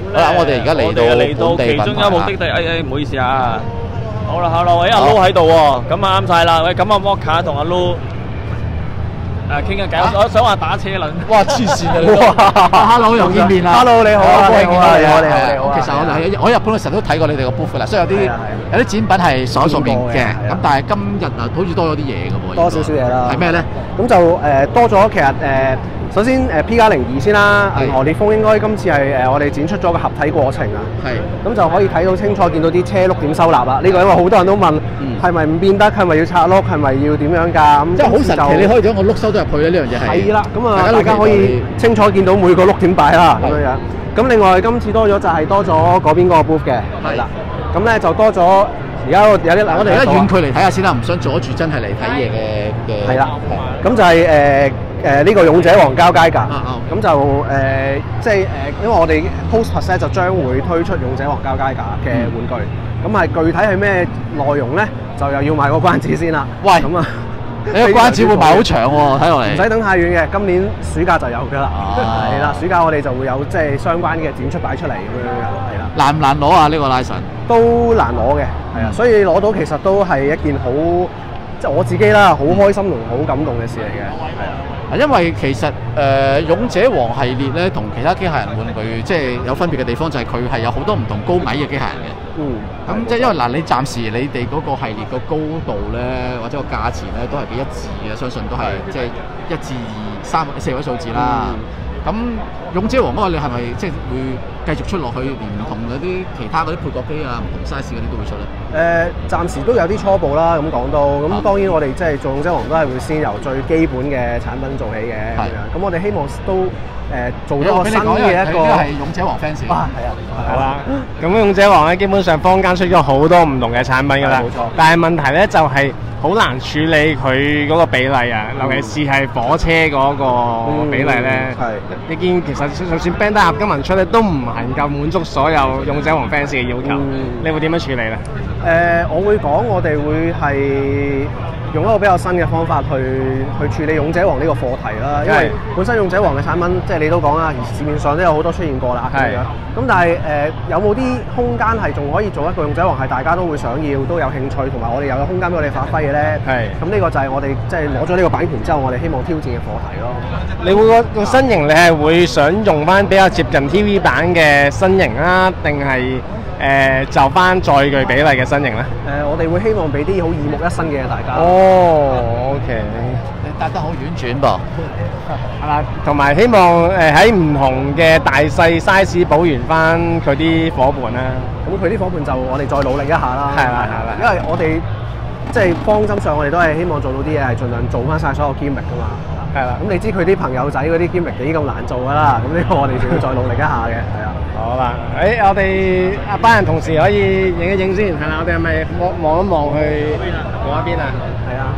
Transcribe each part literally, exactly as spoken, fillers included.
好啦，我哋而家嚟到嚟到其中一個目的地，誒誒，唔好意思啊。好啦，好啦，喂，阿 Lu 喺度喎，咁啊啱晒啦。喂，咁阿 Moka 同阿 Lu 誒傾下偈，我想話打車輪。 哇！黐線啊！哇 ！Hello 又見面啦 ！Hello 你好啊，你好啊，你好你好你好。 其實我喺我喺日本嘅時候都睇過你哋個 booth 啦，所以有啲有啲展品係所數面嘅。咁但係今日啊，好似多咗啲嘢嘅喎。 多少少嘢啦。 係咩咧？ 咁就誒多咗，其實誒。首先誒 P 加零二先啦，銀河烈風應該今次係誒我哋展出咗個合體過程啊，係，咁就可以睇到清楚，見到啲車轆點收納啦。呢個因為好多人都問，係咪唔變得？係咪要拆轆？係咪要點樣㗎？咁即係好神奇，你可以將個轆收到入去咧，呢樣嘢係。係啦，咁啊，大家可以清楚見到每個轆點擺啦，咁樣樣。咁另外今次多咗就係多咗嗰邊嗰個 booth 嘅，係啦。咁咧就多咗，而家有啲嗱，我哋而家遠距離睇下先啦，唔想阻住真係嚟睇嘢嘅嘅。係啦，咁就係誒。誒呢個勇者王交街架，咁就誒即係誒，因為我哋 Post+ 咧就將會推出勇者王交街架嘅玩具，咁係具體係咩內容咧？就又要賣個關子先啦。喂，咁啊，你個關子會賣好長喎，睇落嚟。唔使等太遠嘅，今年暑假就有㗎啦。係啦，暑假我哋就會有即係相關嘅展出擺出嚟咁樣嘅，係啦。難唔難攞啊？呢個 license 都難攞嘅，係啊，所以攞到其實都係一件好即係我自己啦，好開心同好感動嘅事嚟嘅，係啊。因為其實誒、呃、勇者王系列咧，同其他機械人玩具即係有分別嘅地方，就係佢係有好多唔同高矮嘅機械人嘅。嗯。咁即係因為嗱，你暫時你哋嗰個系列個高度咧，或者個價錢咧，都係幾一致嘅，相信都係即係一至二三四位數字啦。咁、嗯、勇者王嗰個你係咪即係會繼續出落去，連唔同嗰啲其他嗰啲配角機啊、唔同 size 嗰啲都會出咧？誒、呃，暫時都有啲初步啦，咁講到，咁、嗯、當然我哋即係做勇者王都係會先由最基本嘅產品做起嘅，咁樣。咁我哋希望都誒、呃、做咗個新嘅一個係勇者王 fans 啊，係啊，係啦。咁勇者王咧，基本上坊間出咗好多唔同嘅產品㗎啦，冇錯。但係問題咧就係、是。好難處理佢嗰個比例啊，尤其是係火車嗰個比例咧。係、嗯，你見其實就算 Bandai 合金文出咧，都唔能夠滿足所有勇者王 fans 嘅要求。嗯、你會點樣處理咧？誒、呃，我會講我哋會係用一個比較新嘅方法去去處理勇者王呢個課題啦。因為本身勇者王嘅產品，即係你都講啦，市面上都有好多出現過啦。係。咁但係誒、呃，有冇啲空間係仲可以做一個勇者王係大家都會想要、都有興趣，同埋我哋又有空間俾我哋發揮嘅咧？係。咁呢個就係我哋即係攞咗呢個版權之後，我哋希望挑戰嘅課題咯。你會個個身形，你係會想用翻比較接近 T V 版嘅身形啊，定係誒就翻載具比例嘅身形咧？誒、呃，我哋會希望俾啲好耳目一新嘅大家。哦 ，OK。你答得好婉轉噃。係啦，同埋希望誒喺唔同嘅大細 size 補完翻佢啲伙伴啦。咁佢啲伙伴就我哋再努力一下啦。係啦，係啦，因為我哋即係方針上，我哋都係希望做到啲嘢係盡量做翻晒所有 gimmick 噶嘛。係啦，咁你知佢啲朋友仔嗰啲 gimmick 幾咁難做噶啦，咁呢個我哋仲要再努力一下嘅。係啊。好啦，誒我哋阿班人同事可以影一影先，係啦，我哋係咪望望一望去嗰一邊啊？係啊。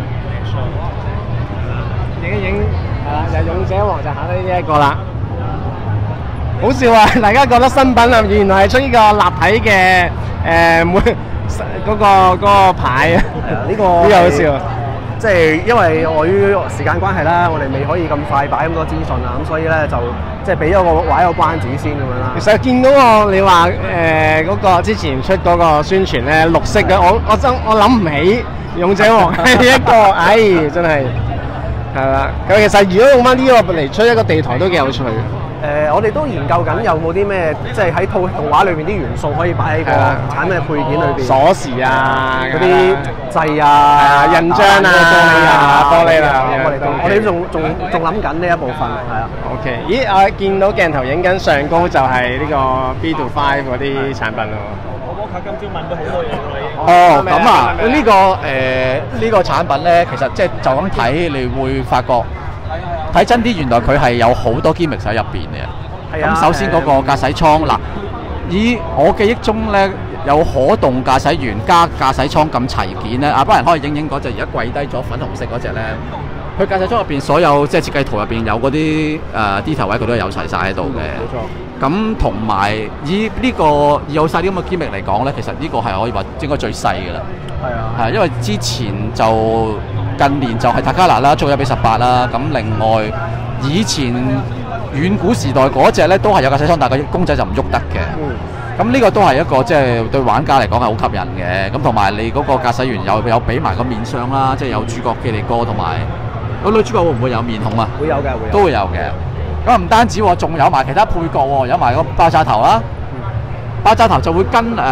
影一影。係啦，就勇者王就考呢呢一個啦，好笑啊！大家覺得新品啊，原來係出呢個立體嘅誒每嗰個嗰個牌啊，呢個好有笑。即係因為礙於時間關係啦，我哋未可以咁快擺咁多資訊啊，咁所以咧就即係俾咗個畫一個關子先咁樣啦。其實見到個你話誒嗰個之前出嗰個宣傳咧，綠色嘅，我我真我諗唔起勇者王係一個，唉真係。係啦，咁其實如果用翻呢個嚟出一個地台都幾有趣。誒、呃，我哋都研究緊有冇啲咩，即係喺套動畫裏邊啲元素可以擺喺個產品嘅配件裏邊。鎖匙啊，嗰啲掣啊、印章啊、玻璃啊、玻璃啦。我哋都我哋仲仲仲諗緊呢一部分。係啊。OK， 咦？我見到鏡頭影緊上高就係呢個 B to Five 嗰啲產品咯。今朝問咗好多嘢喎你。哦，咁啊，呢、呢個誒呢、呃呢個產品咧，其實即係就咁睇，你會發覺睇真啲，原來佢係有好多 gimmick 喺入邊嘅。咁、啊、首先嗰個駕駛艙嗱，以我記憶中咧，有可動駕駛員加駕駛艙咁齊件咧，啊班人可以影影嗰隻而家跪低咗粉紅色嗰隻咧。佢駕駛艙入邊所有即係設計圖入邊有嗰啲誒 detail 位，佢都有齊晒喺度嘅。冇錯。咁同埋以呢、這個以有晒啲咁嘅 gimmick嚟講咧，其實呢個係可以話應該最細嘅啦。係啊。係因為之前就近年就係塔卡拿啦，做咗俾十八啦。咁另外以前遠古時代嗰隻咧都係有駕駛艙，但係個公仔就唔喐得嘅。咁呢、嗯、個都係一個即係對玩家嚟講係好吸引嘅。咁同埋你嗰個駕駛員有有俾埋個面相啦，即係有主角基利哥同埋個女主角會唔會有面孔啊？ 會有嘅，會有都會有嘅。咁唔單止喎，仲有埋其他配角喎，有埋個爆炸頭啦。嗯、爆炸頭就會跟誒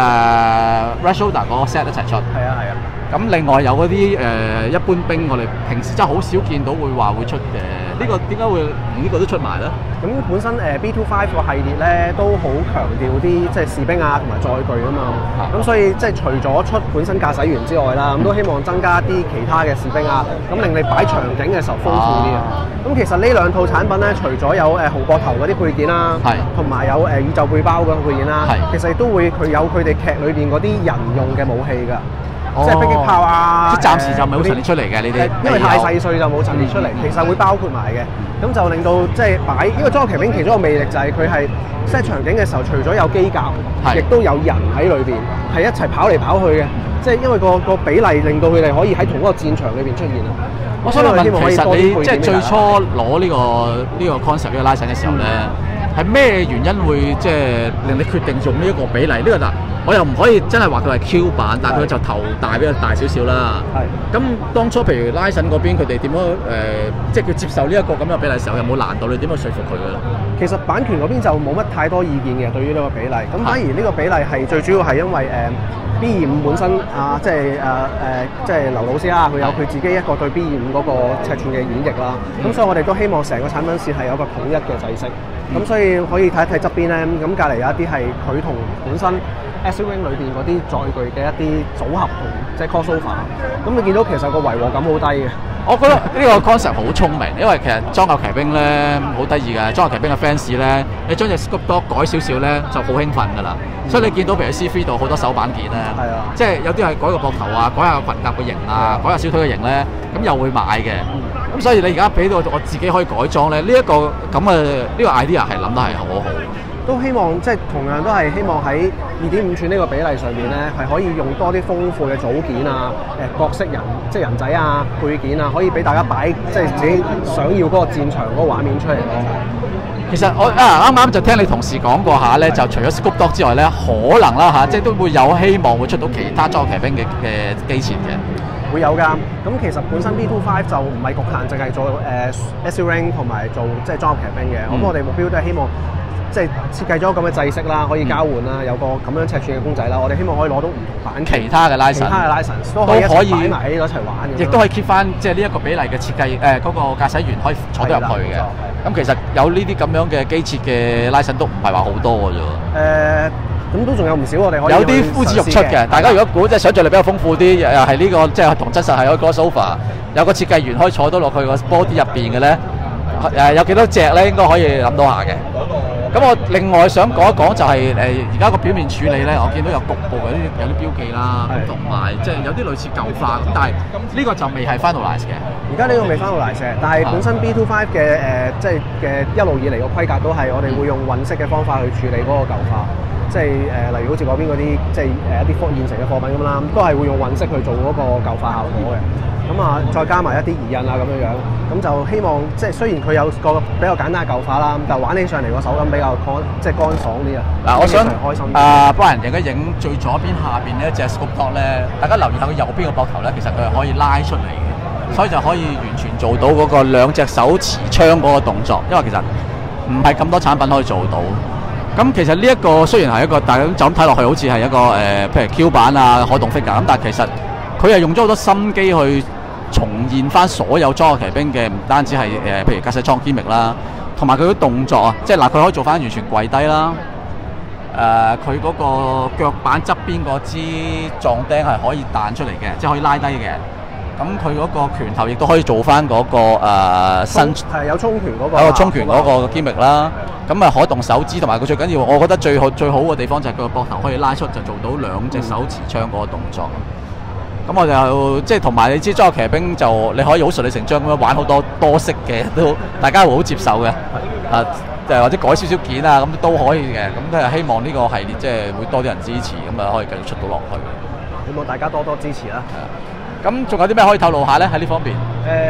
Red Shoulder 嗰個 set 一齊出。係啊係啊。咁另外有嗰啲誒一般兵，我哋平時真係好少見到會話會出嘅。呢、這個點解會呢個都出埋咧？ 咁本身誒 B 二十五 個系列咧都好強調啲即係士兵啊同埋載具啊嘛。咁、啊、所以即係除咗出本身駕駛員之外啦，咁、嗯、都希望增加啲其他嘅士兵啊，咁令你擺場景嘅時候豐富啲啊。咁其實呢兩套產品咧，除咗有誒紅膊頭嗰啲配件啦，同埋有誒宇宙背包嗰個配件啦，其實亦都會佢有佢哋劇裏邊嗰啲人用嘅武器㗎。即係迫擊炮啊！ 即係暫時就唔係好陳列出嚟嘅呢啲， 因為太細碎就冇陳列出嚟。其實會包括埋嘅，咁就令到即係擺。因為裝甲騎兵其中一個魅力就係佢係 set 場景嘅時候，除咗有機甲，亦都有人喺裏邊，係一齊跑嚟跑去嘅。即係因為個個比例令到佢哋可以喺同一個戰場裏邊出現啊！ 我想問，其實你即係最初攞呢個呢個 concept 呢個拉繩嘅時候咧，係咩原因會即係令你決定用呢一個比例？呢個嗱。我又唔可以真係話佢係 Q 版，但係佢就頭大比較大少少啦。係。咁當初譬如拉神嗰邊，佢哋點樣誒、呃，即係佢接受呢一個咁樣比例嘅時候，有冇難度？你點樣說服佢嘅咧？ 其實版權嗰邊就冇乜太多意見嘅，對於呢個比例。咁反而呢個比例係最主要係因為誒、呃、B 二十五本身啊，即係誒誒，即係劉老師啦，佢有佢自己一個對 B 二十五嗰個尺寸嘅演繹啦。咁、嗯、所以我哋都希望成個產品線係有個統一嘅制式。咁、嗯、所以可以睇一睇側邊咧，咁隔離有一啲係佢同本身 S-Wing 裏邊嗰啲載具嘅一啲組合同即係 crossover， 咁你見到其實個違和感好低嘅。 我覺得呢個 concept 好聰明，因為其實裝甲騎兵咧好得意嘅，裝甲騎兵嘅 fans 咧，你將隻 Scoop Dog 改少少咧就好興奮㗎啦。嗯、所以你見到譬如 C 三 度好多手板件咧，係啊，即係有啲係改個膊頭啊，改下裙甲嘅型啊，改下小腿嘅型咧，咁又會買嘅。咁、嗯、所以你而家俾到我自己可以改裝咧，呢、這、一個咁嘅呢個 idea 係諗得係好好。 都希望即係同樣都係希望喺二點五寸呢個比例上面咧，係可以用多啲豐富嘅組件啊、誒角色人即係人仔啊、配件啊，可以俾大家擺即係自己想要嗰個戰場嗰個畫面出嚟咯。 其實我啊啱啱就聽你同事講過下咧，就除咗 Scoop Dog 之外咧，可能啦嚇，即係都會有希望會出到其他裝甲騎兵嘅嘅機設嘅。 會有㗎，咁其實本身 B 二十五 就唔係局限，淨係做誒 S-Wing 同埋做即係裝甲騎兵嘅。咁、嗯、我哋目標都係希望。即係設計咗咁嘅制式啦，可以交換啦，嗯、有個咁樣尺寸嘅公仔啦，我哋希望可以攞到唔同版權其他嘅 license， 其他嘅 license 都可以一齊擺埋喺度一齊玩嘅， 亦都可以 keep 翻即係呢一個比例嘅設計誒，嗰、呃那個駕駛員可以坐得入去嘅。咁其實有呢啲咁樣嘅機設嘅 license 都唔係話好多嘅啫。誒、 呃，咁都仲有唔少我哋可以有啲呼之欲出嘅。大家如果估即係想像力比較豐富啲，又係呢個即係同真實係可以 crossover，有個設計員可以坐到落去個 body 入邊嘅咧，誒有幾多隻咧應該可以諗到下嘅。咁我另外想講一講就係誒而家個表面處理咧，我見到有局部有啲有啲標記啦，同埋即係有啲類似舊化咁，但係呢個就未係 finalize 嘅。 而家呢個未 finalize 嘅，但係本身 B 二十五 嘅誒即係嘅一路以嚟個規格都係我哋會用混色嘅方法去處理嗰個舊化，即係誒例如好似嗰邊嗰啲即係誒一啲現成嘅貨品咁啦，都係會用混色去做嗰個舊化效果嘅。咁啊，再加埋一啲移印啊咁樣樣，咁就希望即係雖然佢有個比較簡單嘅舊化啦，咁但係玩起上嚟個手感比較乾，即係乾爽啲啊！ 嗱，我想開心啊，幫人影一影最左邊下邊呢一隻 Scoop Dog 咧，大家留意下佢右邊個膊頭咧，其實佢係可以拉出嚟嘅，所以就可以完全做到嗰個兩隻手持槍嗰個動作，因為其實唔係咁多產品可以做到。咁其實呢一個雖然係一個，但係就咁睇落去好似係一個誒、呃，譬如 Q 版啊、可動 figure 咁，但係其實佢係用咗好多心機去重現翻所有裝甲騎兵嘅，唔單止係誒、呃，譬如駕駛艙機密啦，同埋佢啲動作啊，即係嗱，佢可以做翻完全跪低啦。誒、呃，佢嗰個腳板側邊嗰支撞釘係可以彈出嚟嘅，即係可以拉低嘅。咁佢嗰個拳頭亦都可以做翻嗰、那個誒身係有衝拳嗰、那個， 有個衝拳嗰個機密啦。咁啊，可動手指同埋佢最緊要，我覺得最好最好嘅地方就係佢個膊頭可以拉出，就做到兩隻手持槍嗰個動作。咁我就即係同埋你知裝甲騎兵就你可以好順理成章咁樣玩好多多式嘅，都大家會好接受嘅。啊，誒或者改少少件啊，咁都可以嘅。咁都係希望呢個系列即係會多啲人支持，咁啊可以繼續出到落去。 希望大家多多支持啦。 咁仲有啲咩可以透露下咧？喺呢方面？ 誒、呃，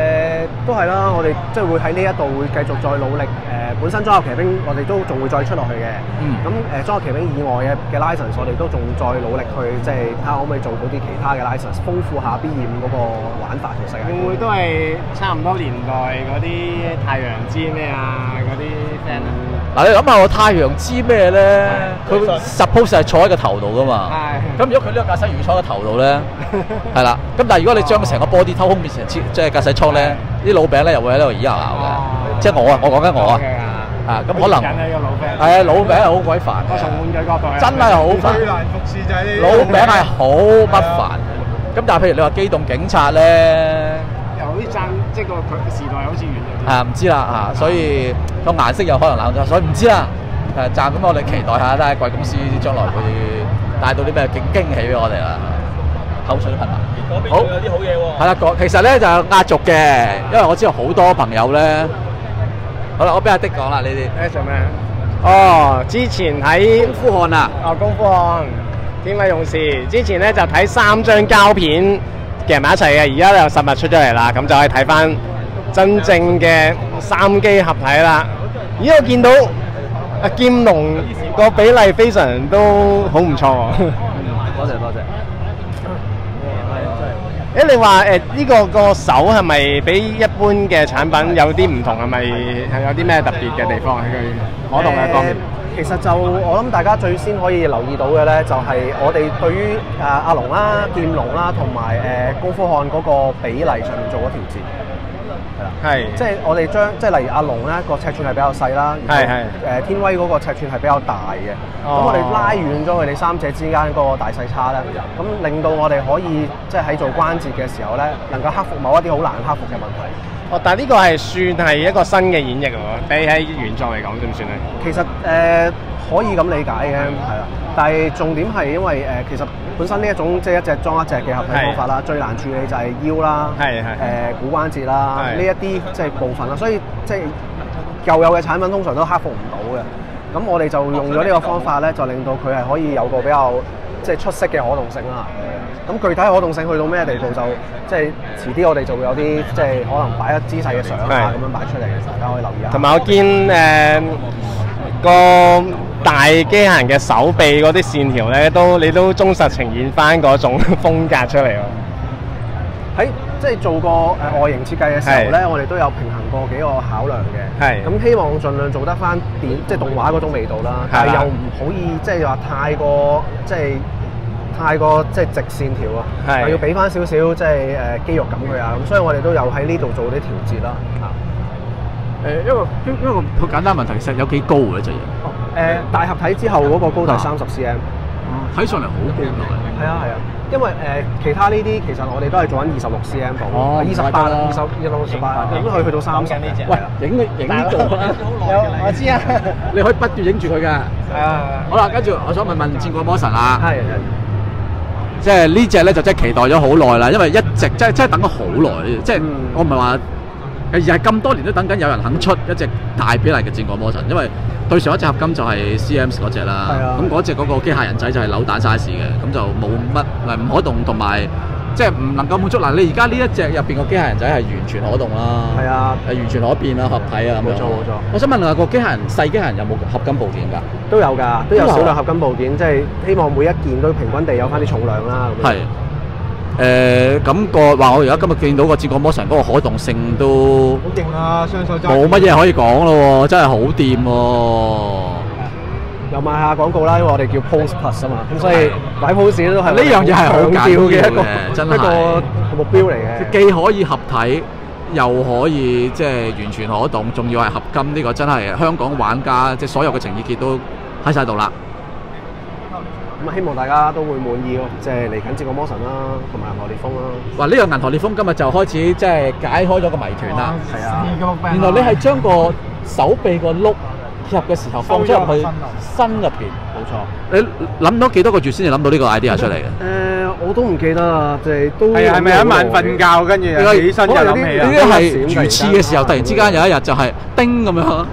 都係啦，我哋即係會喺呢一度會繼續再努力。誒、本身裝甲騎兵我哋都仲會再出落去嘅。 嗯。 咁誒、裝甲騎兵以外嘅嘅 license，我哋都仲再努力去即係睇下可唔可以做到啲其他嘅 license，豐富下 B 二五嗰個玩法同世界。 會唔會都係差唔多年代嗰啲太陽之咩啊嗰啲 friend 啊？ 嗱，你諗下個太陽之咩咧？佢 suppose 係坐喺個頭度噶嘛。係。咁如果佢呢個駕駛員坐喺個頭度咧，係啦。咁但係如果你將佢成個 body 偷空變成即係駕駛艙咧，啲老餅咧又會喺度耳咬咬嘅。即係我啊，我講緊我啊。啊，咁可能係啊，老餅係好鬼煩。我從玩具角度真係好煩。最難服侍就係呢啲。老餅係好不煩。咁但係譬如你話機動警察咧， 又好似爭，即係個時代好似遠咗啲。 啊，唔知啦啊，所以個顏色有可能冷咗，所以唔知啦。誒，暫咁我哋期待下，睇下貴公司將來會帶到啲咩驚驚喜俾我哋啦。口水噴啊！好，有啲好嘢喎。係啦，講其實咧就壓軸嘅，因為我知道好多朋友咧。好啦，我俾阿的講啦，呢啲。誒做咩？ 哦，之前喺功夫漢啊。 哦，功夫漢，天威勇士。之前咧就睇三張膠片夾埋一齊嘅，而家又實物出咗嚟啦，咁就可以睇翻真正嘅三機合體啦。咦，我見到阿劍龍個比例非常都好唔錯喎。 多謝多謝。 誒，你話誒呢個個手係咪比一般嘅產品有啲唔同？係咪係有啲咩特別嘅地方喺佢可動嘅方面？ 其實就我諗大家最先可以留意到嘅咧，就係我哋對於誒阿龍啦、劍龍啦同埋誒功夫漢嗰個比例上面做咗調節。係啦，係，即係我哋將即係例如阿龍咧個尺寸係比較細啦，係係誒天威嗰個尺寸係比較大嘅，咁、哦、我哋拉遠咗佢哋三者之間嗰個大細差咧，咁令到我哋可以即係喺做關節嘅時候咧，能夠克服某一啲好難克服嘅問題。 哦，但係呢個係算係一個新嘅演繹喎，比起原作嚟講點算咧？ 其實誒、呃、可以咁理解嘅，係啦，但係重點係因為誒、呃、其實本身呢一種即係一隻裝一隻嘅合體方法啦，最難處理就係腰啦，係係誒股關節啦，呢一啲即係部分啦，所以即係舊有嘅產品通常都克服唔到嘅。咁我哋就用咗呢個方法咧，就令到佢係可以有個比較即係出色嘅可動性啦。咁具體可動性去到咩地步就即係遲啲我哋就會有啲即係可能擺一姿勢嘅相啊咁樣擺出嚟，大家可以留意下。 同埋我見誒個大機械人嘅手臂嗰啲線條咧，都你都忠實呈現翻嗰種風格出嚟喎。 喺即係做個誒外形設計嘅時候咧，我哋都有平衡過幾個考量嘅。係咁希望盡量做得翻電即係動畫嗰種味道啦，但係又唔可以即係話太過即係。太過即係直線條啊，又要俾翻少少即係誒肌肉感佢啊，咁所以我哋都有喺呢度做啲調節啦。嚇誒，因為因因為個簡單問題，其實有幾高嘅隻嘢？ 誒大合體之後嗰個高度係三十 cm， 睇上嚟好高㗎。 係啊係啊，因為誒其他呢啲其實我哋都係做緊二十六 cm 度，二十八、二十、二六、十八，咁可以去到三十。 喂，影影到啦！ 我知啊， 你可以不斷影住佢㗎。係啊。好啦，跟住我想問問戰國魔神啊。係係。即係呢隻咧就真係期待咗好耐啦，因為一直即係即係等咗好耐，即係、嗯、我唔係話，而係咁多年都等緊有人肯出一隻大比例嘅戰國魔神，因為對上一隻合金就係 C M 嗰隻啦，咁嗰隻嗰個機械人仔就係扭蛋 size 嘅，咁就冇乜誒唔可動同埋即係唔能夠滿足。嗱，你而家呢一隻入邊個機械人仔係完全可動啦，係啊，係完全可變啦，合體啊，冇錯冇錯。我想問下個機械人細機械人有冇合金部件㗎？都有㗎，都有少量合金部件，即係希望每一件都平均地有翻啲重量啦。係誒咁個話，我而家今日見到個戰國魔神嗰個可動性都好勁啊，雙手揸冇乜嘢可以講咯喎，真係好掂喎。又賣下廣告啦，因為我哋叫 Pose Plus 啊嘛，咁所以擺 pose 都係呢樣嘢係好緊要嘅一個真係一個目標嚟嘅。既可以合體，又可以即係完全可動，仲要係合金，呢個真係香港玩家即係所有嘅情意結都喺晒度啦。咁希望大家都會滿意咯，即係嚟緊戰國魔神啦，同埋銀河烈風啦。哇！呢個銀河烈風今日就開始即係解開咗個謎團啦。係啊，原來你係將個手臂個碌入嘅時候放咗入去身入邊，冇錯。你諗到幾多個月先至諗到呢個 idea 出嚟嘅？誒、呃，我都唔記得啦，就係都係係咪一晚瞓覺跟住起身就諗起啊？呢啲係魚翅嘅時候，突然之間有一日就係叮咁樣，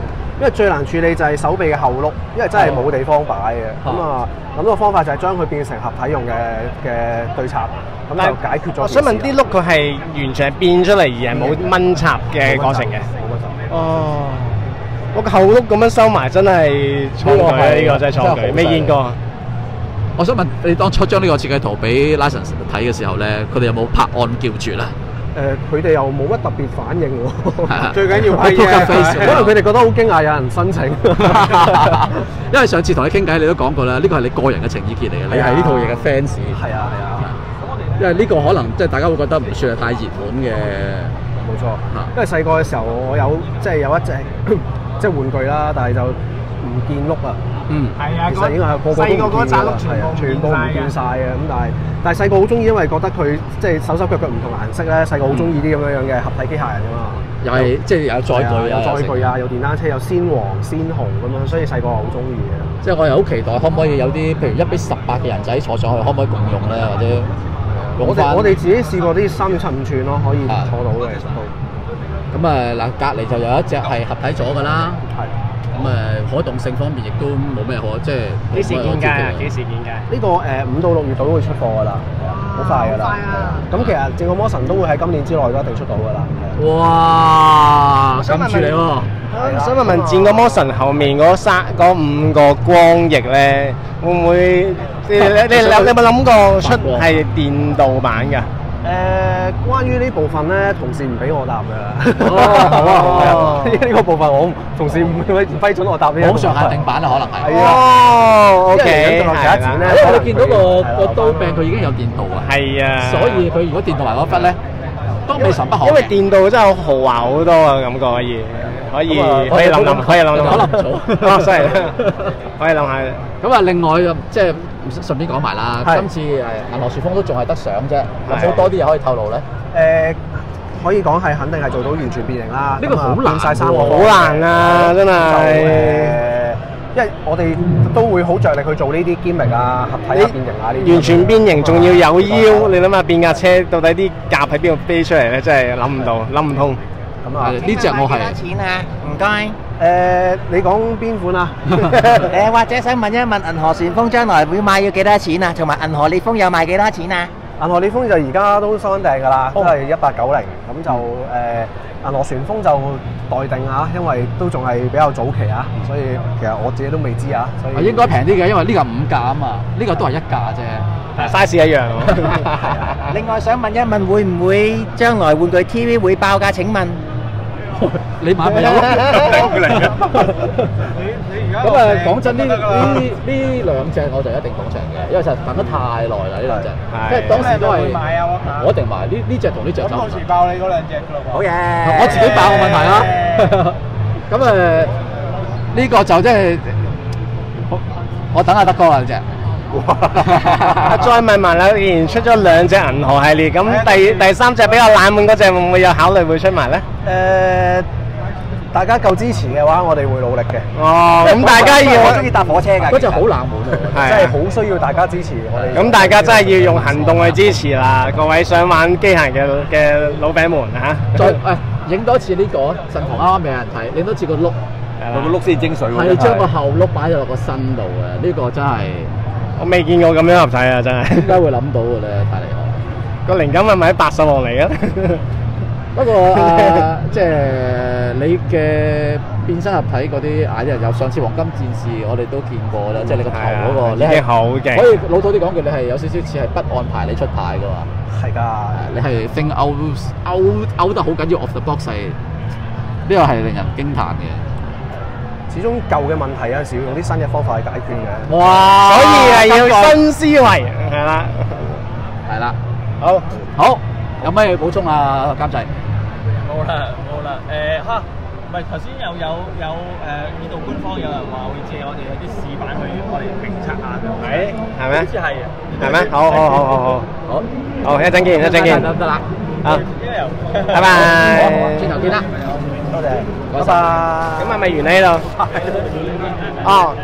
因為最難處理就係手臂嘅後碌，因為真係冇地方擺嘅。咁啊，諗個方法就係將佢變成合體用嘅嘅對插，咁就解決咗。 我想問啲碌佢係完全係變出嚟而係冇掹插嘅過程嘅。哦，我個後碌咁樣收埋真係創舉，呢個真係創舉，未見過。 我想問你當初將呢個設計圖俾 license 睇嘅時候咧，佢哋有冇拍案叫絕啊？ 誒，佢哋又冇乜特別反應喎。 最緊要係可能佢哋覺得好驚訝有人申請。 因為上次同你傾偈，你都講過啦，呢個係你個人嘅情意結嚟嘅，你係呢套嘢嘅 fans。 係啊係啊。 因為呢個可能即係大家會覺得唔算係太熱門嘅。 冇錯。因為細個嘅時候，我有即係有一隻即係玩具啦，但係就唔見碌啊。嗯，係啊，其實應該係個個都唔見㗎啦，係啊，全部唔見晒嘅。咁但係但係細個好中意，因為覺得佢即係手手腳腳唔同顏色咧，細個好中意啲咁樣樣嘅合體機械人㗎嘛。又係即係有載具啊，有載具啊，有電單車，有鮮黃、鮮紅咁樣，所以細個好中意嘅。 即係我又好期待，可唔可以有啲譬如一比十八嘅人仔坐上去，可唔可以共用咧？或者我哋我哋自己試過啲三點七五寸咯，可以坐到嘅其實都。 咁啊嗱，隔離就有一隻係合體咗㗎啦。係。咁誒可動性方面亦都冇咩可，即係幾時見㗎？幾時見㗎？ 呢個誒五到六月度都會出貨㗎啦，好快㗎啦。快啊！咁其實正個魔神都會喺今年之內都一定出到㗎啦。 哇！咁處理喎。 想問問戰國魔神後面嗰三嗰五個光翼咧，會唔會你你你你有冇諗過出係電導版㗎？ 誒，關於呢部分咧，同事唔俾我答㗎。哦，好啊，好啊。呢個部分我同事唔唔批准我答呢一個。 網上限定版啊，可能係。 係啊。 哦，OK。 係啦。 因為你見到個個刀柄佢已經有電導啊。 係啊。 所以佢如果電導埋嗰忽咧，都未嘗不可。 因為電導真係好豪華好多啊，感覺可以。可以可以諗諗，可以諗諗。 可能唔做。 哦，犀利。可以諗下。 咁啊，另外即係順便講埋啦。今次誒銀河旋風都仲係得相啫，有冇多啲嘢可以透露咧？ 誒，可以講係肯定係做到完全變形啦。 呢個好難曬三個， 好難啊！真係。 因為我哋都會好着力去做呢啲 gimmick啊、合體啊、變形啊呢啲。 完全變形，仲要有腰，你諗下變架車到底啲夾喺邊度飛出嚟咧？真係諗唔到，諗唔通。 咁啊， 呢隻我係。 幾多錢啊？唔該。 誒，你講邊款啊？ 誒，或者想問一問銀河旋風將來會賣要幾多錢啊？同埋銀河烈風又賣幾多錢啊？ 銀河烈風就而家都收緊訂㗎啦，都係一八九零。咁就誒銀河旋風就待定啊，因為都仲係比較早期啊，所以其實我自己都未知啊。所以應該平啲嘅，因為呢個五價啊嘛，呢個都係一價啫 ，size 一樣。 另外想問一問，會唔會將來玩具 T V 會爆價？請問？ 你買咪有咯，頂嚟嘅。咁啊，講真呢呢呢兩隻我就一定捧場嘅，因為實等得太耐啦呢兩隻，即係當時都係我一定買呢呢隻同呢隻。咁到時爆你嗰兩隻㗎咯喎。 好嘢！ 我自己爆冇問題啊。咁誒呢個就即係我等下德哥啦呢隻。 再問埋啦，既然出咗兩隻銀河系列，咁第第三隻比較冷門嗰隻會唔會有考慮會出埋咧？ 誒，大家夠支持嘅話，我哋會努力嘅。 哦，咁大家要我中意搭火車㗎， 嗰隻好冷門啊， 真係好需要大家支持我哋。 咁大家真係要用行動去支持啦，各位想玩機械嘅嘅老餅們嚇。 再誒，影多次呢個神童啱啱俾人睇，影多次個碌， 個碌先精髓喎。 係將個後碌擺咗落個身度嘅，呢個真係。 我未見過咁樣合體啊！真係點解會諗到嘅咧？太厲害！ 個靈感係咪喺八十落嚟啊？ 不過啊，即係你嘅變身合體嗰啲 idea，有上次黃金戰士我哋都見過啦，即係你個頭嗰個，你係好勁。 可以老土啲講句，你係有少少似係不按牌理出牌㗎嘛？ 係㗎， 你係 think out out out 得好緊要 off the box，呢個係令人驚歎嘅。 始終舊嘅問題有陣時要用啲新嘅方法去解決嘅。 哇！所以係要新思維，係啦， 係啦。 好， 好，有咩補充啊，監製？ 冇啦，冇啦。誒嚇，唔係頭先又有有誒呢度官方有人話會借我哋有啲試版去我哋評測下嘅。 係係咩？ 好似係。 係咩？好好好好好好，好一陣見，一陣見。 得得啦。 好，拜拜。 好，轉頭見啦。 多謝， 拜拜。咁係咪完呢度？哦。